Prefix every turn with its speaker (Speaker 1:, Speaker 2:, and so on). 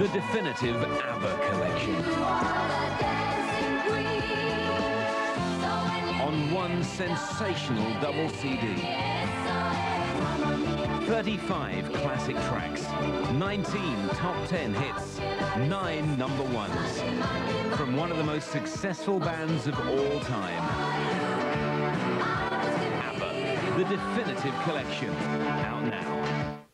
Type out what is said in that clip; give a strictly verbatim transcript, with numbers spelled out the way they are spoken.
Speaker 1: the definitive Abba collection. On one sensational double C D. thirty-five classic tracks, nineteen top ten hits, nine number ones. From one of the most successful bands of all time. Abba, the definitive collection, out now.